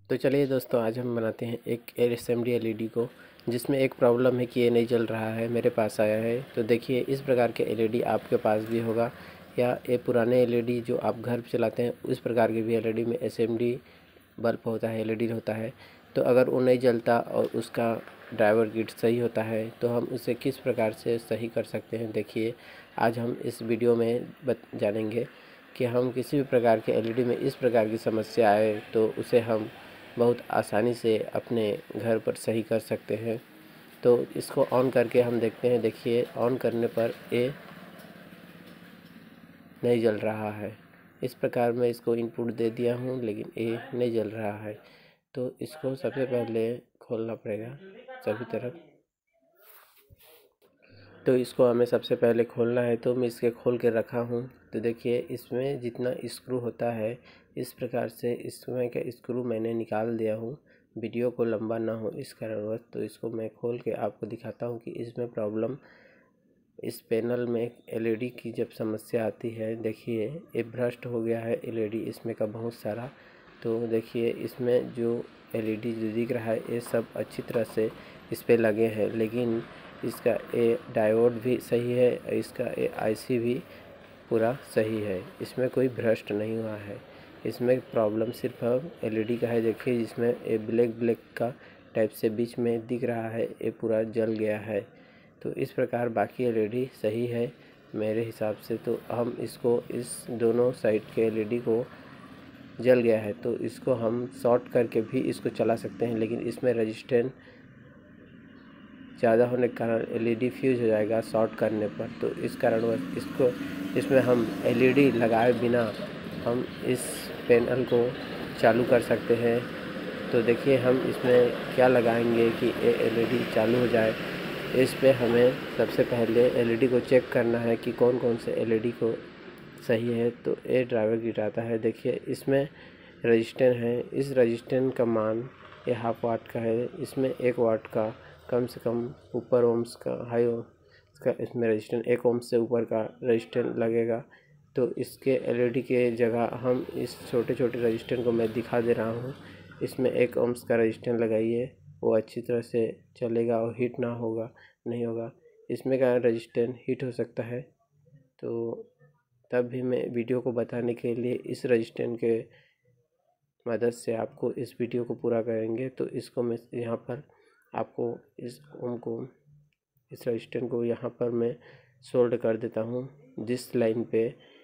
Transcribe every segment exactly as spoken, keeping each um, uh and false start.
तो चलिए दोस्तों, आज हम बनाते हैं एक S M D L E D को, जिसमें एक प्रॉब्लम है कि ये नहीं जल रहा है। मेरे पास आया है। तो देखिए, इस प्रकार के एल ई डी आपके पास भी होगा, या ये पुराने एल ई डी जो आप घर पे चलाते हैं उस प्रकार के भी एल ई डी में एस एम डी बल्ब होता है, एल ई डी होता है। तो अगर वो नहीं जलता और उसका ड्राइवर किट सही होता है तो हम उसे किस प्रकार से सही कर सकते हैं। देखिए, आज हम इस वीडियो में बत जानेंगे कि हम किसी भी प्रकार के एल ई डी में इस प्रकार की समस्या आए तो उसे हम बहुत आसानी से अपने घर पर सही कर सकते हैं। तो इसको ऑन करके हम देखते हैं। देखिए, ऑन करने पर ये नहीं जल रहा है। इस प्रकार मैं इसको इनपुट दे दिया हूँ, लेकिन ये नहीं जल रहा है। तो इसको सबसे पहले खोलना पड़ेगा सभी तरफ। तो इसको हमें सबसे पहले खोलना है, तो मैं इसके खोल के रखा हूँ। तो देखिए, इसमें जितना स्क्रू होता है इस प्रकार से इसमें का स्क्रू मैंने निकाल दिया हूँ, वीडियो को लंबा ना हो इस कारणवश। तो इसको मैं खोल के आपको दिखाता हूँ कि इसमें प्रॉब्लम, इस पैनल में एल ई डी की जब समस्या आती है। देखिए, ये भ्रष्ट हो गया है एल ई डी इसमें का बहुत सारा। तो देखिए, इसमें जो एल ई डी जो दिख रहा है ये सब अच्छी तरह से इस पे लगे हैं, लेकिन इसका ये डायोड भी सही है, इसका ये आई सी भी पूरा सही है। इसमें कोई भ्रष्ट नहीं हुआ है। इसमें प्रॉब्लम सिर्फ एल ई डी का है। देखिए, जिसमें ये ब्लैक ब्लैक का टाइप से बीच में दिख रहा है, ये पूरा जल गया है। तो इस प्रकार बाकी एल ई डी सही है मेरे हिसाब से। तो हम इसको, इस दोनों साइड के एल ई डी को जल गया है तो इसको हम शॉर्ट करके भी इसको चला सकते हैं, लेकिन इसमें रजिस्टेंस ज़्यादा होने के कारण एल ई डी फ्यूज हो जाएगा शॉर्ट करने पर। तो इस कारणवश इसको, इसमें हम एल ई डी लगाए बिना हम इस पैनल को चालू कर सकते हैं। तो देखिए, हम इसमें क्या लगाएंगे कि ये एल ई डी चालू हो जाए। इस पे हमें सबसे पहले एल ई डी को चेक करना है कि कौन कौन से एल ई डी को सही है। तो ये ड्राइवर किट आता है। देखिए, इसमें रजिस्टेंस है। इस रजिस्टेंस का मान ये हाफ वाट का है। इसमें एक वाट का कम से कम ऊपर ओम्स का, हाई ओम्स का इसमें रजिस्टेंस, एक ओम्स से ऊपर का रजिस्टेंस लगेगा। तो इसके एल ई डी के जगह हम इस छोटे छोटे रजिस्टेंस को मैं दिखा दे रहा हूँ। इसमें एक ओम्स का रजिस्टेंस लगाइए, वो अच्छी तरह से चलेगा और हीट ना होगा, नहीं होगा। इसमें का रजिस्टेंस हीट हो सकता है, तो तब भी मैं वीडियो को बताने के लिए इस रजिस्टेंस के मदद से आपको इस वीडियो को पूरा करेंगे। तो इसको मैं यहाँ पर आपको इस ओम को, इस रजिस्टेंस को यहाँ पर मैं सोल्ड कर देता हूँ। जिस लाइन पे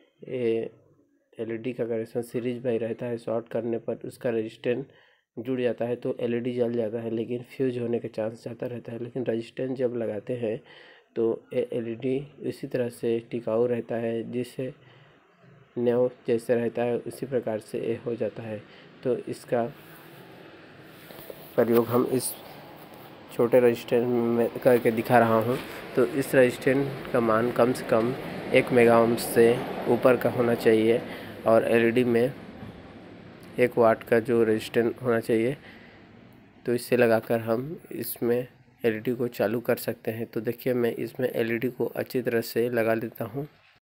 एल ई डी का कनेक्शन सीरीज में रहता है, शॉर्ट करने पर उसका रजिस्टेंस जुड़ जाता है तो एल ई डी जल जाता है, लेकिन फ्यूज होने का चांस ज़्यादा रहता है। लेकिन रजिस्टेंस जब लगाते हैं तो एल ई डी इसी तरह से टिकाऊ रहता है, जिससे न्यू जैसे रहता है उसी प्रकार से ये हो जाता है। तो इसका प्रयोग हम इस छोटे रजिस्टेंस में करके दिखा रहा हूँ। तो इस रजिस्टेंस का मान कम से कम एक मेगा ओम्स से ऊपर का होना चाहिए, और एल ई डी में एक वाट का जो रजिस्टेंस होना चाहिए। तो इससे लगाकर हम इसमें एल ई डी को चालू कर सकते हैं। तो देखिए, मैं इसमें एल ई डी को अच्छी तरह से लगा लेता हूँ।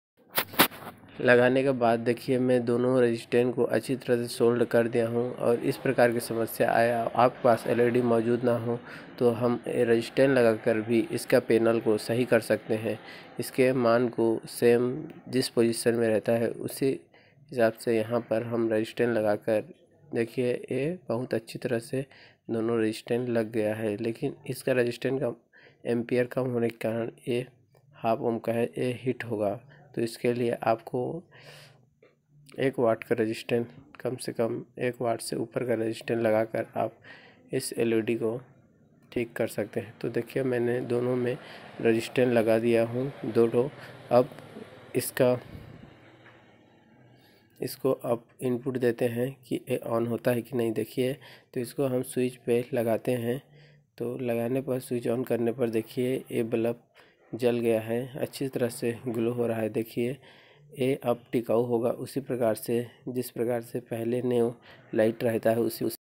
लगाने के बाद देखिए, मैं दोनों रजिस्टेंस को अच्छी तरह से सोल्ड कर दिया हूँ। और इस प्रकार की समस्या आया, आपके पास एल ई डी मौजूद ना हो तो हम रजिस्टेंस लगाकर भी इसका पैनल को सही कर सकते हैं। इसके मान को सेम जिस पोजीशन में रहता है उसी हिसाब से यहाँ पर हम रजिस्टेंस लगाकर, देखिए ये बहुत अच्छी तरह से दोनों रजिस्टेंस लग गया है। लेकिन इसका रजिस्टेंस का एम्पियर कम होने के कारण ये हाफ ओम का है, ये हिट होगा। तो इसके लिए आपको एक वाट का रजिस्टेंस, कम से कम एक वाट से ऊपर का रजिस्टेंस लगाकर आप इस एल ई डी को ठीक कर सकते हैं। तो देखिए, मैंने दोनों में रजिस्टेंस लगा दिया हूँ, दोनों। अब इसका इसको अब इनपुट देते हैं कि ये ऑन होता है कि नहीं। देखिए, तो इसको हम स्विच पे लगाते हैं। तो लगाने पर, स्विच ऑन करने पर देखिए ये बल्ब जल गया है, अच्छी तरह से ग्लो हो रहा है। देखिए, ये अब टिकाऊ होगा उसी प्रकार से जिस प्रकार से पहले न्यू लाइट रहता है, उसी